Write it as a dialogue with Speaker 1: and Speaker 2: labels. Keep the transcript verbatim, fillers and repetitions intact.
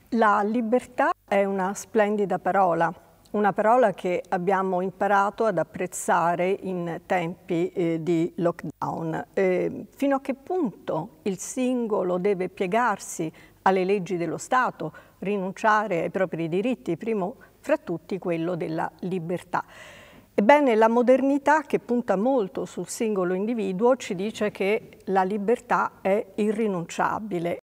Speaker 1: La libertà è una splendida parola, una parola che abbiamo imparato ad apprezzare in tempi eh, di lockdown. Eh, fino a che punto il singolo deve piegarsi alle leggi dello Stato, rinunciare ai propri diritti, primo fra tutti quello della libertà. Ebbene, la modernità, che punta molto sul singolo individuo, ci dice che la libertà è irrinunciabile